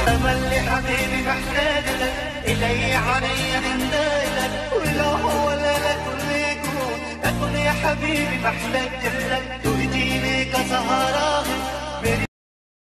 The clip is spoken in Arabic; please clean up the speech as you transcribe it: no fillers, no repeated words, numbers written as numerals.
تملي حبيبي محتاج لك، إلي علي من دايلك، ولو هو لا كل يكون أكون يا حبيبي محتاج لك، تهديني كسهرة